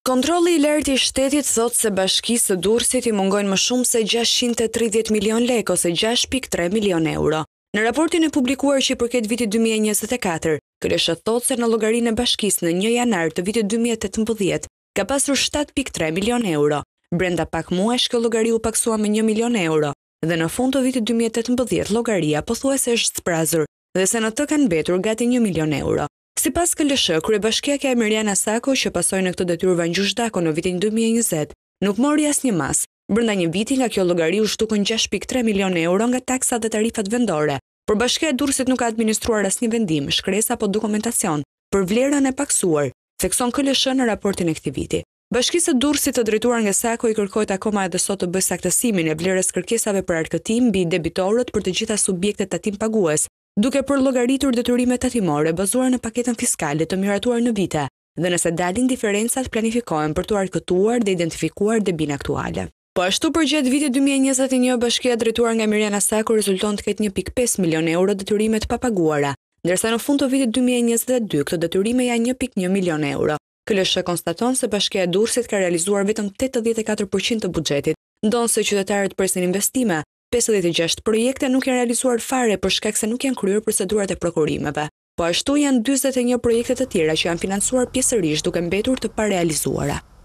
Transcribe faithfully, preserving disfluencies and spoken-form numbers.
Kontrolli i lartë i shtetit thotë se Bashkisë së Durrësit i mungojnë më shumë se gjashtëqind e tridhjetë milion lekë ose gjashtë pikë tre milion euro. Në raportin e publikuar që i përket vitit dy mijë e njëzet e katër, K L S H thotë se në llogarinë e bashkisë në një janar të vitit dy mijë e tetëmbëdhjetë ka pasur shtatë pikë tre milion euro. Brenda pak muajsh kjo llogari u paksua me një milion euro dhe në fund të vitit dy mijë e tetëmbëdhjetë llogaria pothuajse është zbrazur dhe se në të kanë mbetur gati një milion euro. Sipas K L S H, kryebashkiaja Mirjana Sako, që pasoi në këtë detyrë Vangjush Dako në vitin dy mijë e njëzet, nuk mori asnjë mas. Brenda një viti nga kjo llogari u shtukën gjashtë pikë tre milion euro nga taksat dhe tarifat vendore, por Bashkia e Durrësit nuk ka administruar asnjë vendim, shkresë apo dokumentacion për vlerën e paksuar, thekson K L S H në raportin e këtij viti. Bashkisë së Durrësit të drejtuar nga Sako i kërkohet akoma edhe sot të bëjë saktësimin e vlerës kërkesave për arkëtim mbi debitorët për të gjitha subjektet tatim pagues, duke përllogaritur detyrimet tatimore bazuar në paketën fiskale të miratuar në vite, dhe nëse dalin diferencat planifikohen për të arkëtuar dhe identifikuar debin aktuale. Po ashtu për gjatë vitit dy mijë e njëzet e një Bashkia drejtuar nga Mirjana Sako rezulton të ketë një pikë pesë milion euro detyrimet pa paguara, ndërsa në fund të vitit dy mijë e njëzet e dy këto detyrime janë një pikë një milion euro. K L S H konstaton se Bashkia e Durrësit ka realizuar vetëm tetëdhjetë e katër përqind të buxhetit, ndonse qytetarët presin investime. pesëdhjetë e gjashtë projekte nuk janë realizuar fare për shkak se nuk janë kryer procedurat e prokurimeve. Po ashtu janë dyzet e një projekte të tjera që janë financuar pjesërisht duke mbetur të parealizuara.